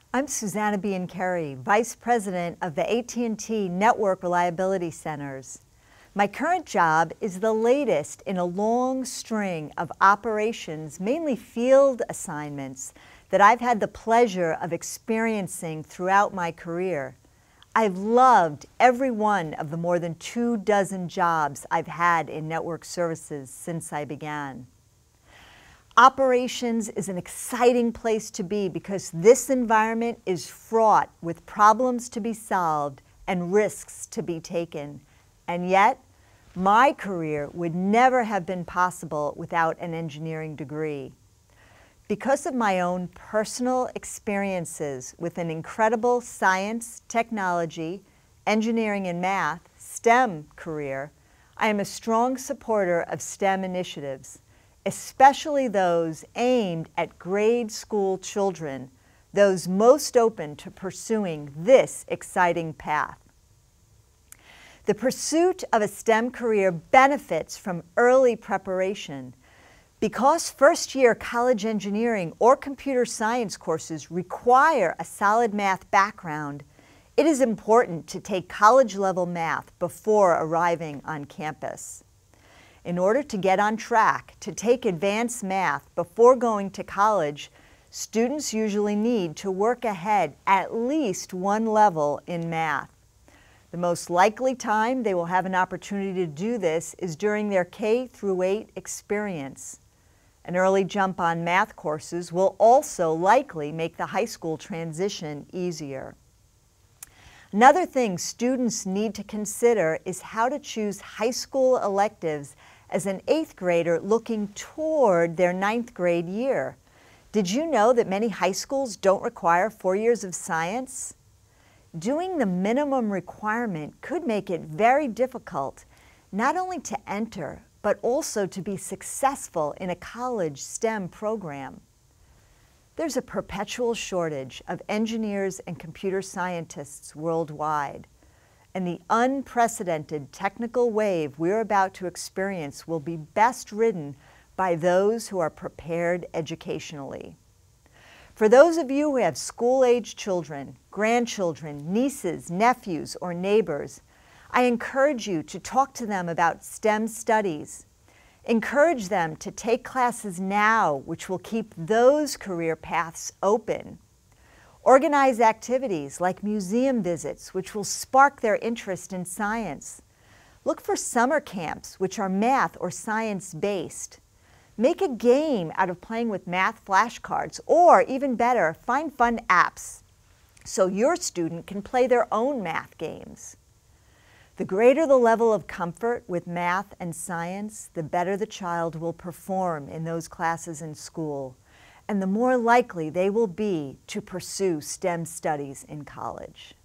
I'm Susanna Biancheri, Vice President of the AT&T Network Reliability Centers. My current job is the latest in a long string of operations, mainly field assignments, that I've had the pleasure of experiencing throughout my career. I've loved every one of the more than 24 jobs I've had in network services since I began. Operations is an exciting place to be because this environment is fraught with problems to be solved and risks to be taken. And yet, my career would never have been possible without an engineering degree. Because of my own personal experiences with an incredible science, technology, engineering and math, STEM career, I am a strong supporter of STEM initiatives, especially those aimed at grade school children, those most open to pursuing this exciting path. The pursuit of a STEM career benefits from early preparation. Because first-year college engineering or computer science courses require a solid math background, it is important to take college-level math before arriving on campus. In order to get on track to take advanced math before going to college, students usually need to work ahead at least one level in math. The most likely time they will have an opportunity to do this is during their K-8 experience. An early jump on math courses will also likely make the high school transition easier. Another thing students need to consider is how to choose high school electives as an 8th grader looking toward their 9th grade year. Did you know that many high schools don't require 4 years of science? Doing the minimum requirement could make it very difficult, not only to enter, but also to be successful in a college STEM program. There's a perpetual shortage of engineers and computer scientists worldwide, and the unprecedented technical wave we're about to experience will be best ridden by those who are prepared educationally. For those of you who have school-age children, grandchildren, nieces, nephews, or neighbors, I encourage you to talk to them about STEM studies. Encourage them to take classes now, which will keep those career paths open. Organize activities like museum visits, which will spark their interest in science. Look for summer camps, which are math or science-based. Make a game out of playing with math flashcards, or even better, find fun apps so your student can play their own math games. The greater the level of comfort with math and science, the better the child will perform in those classes in school, and the more likely they will be to pursue STEM studies in college.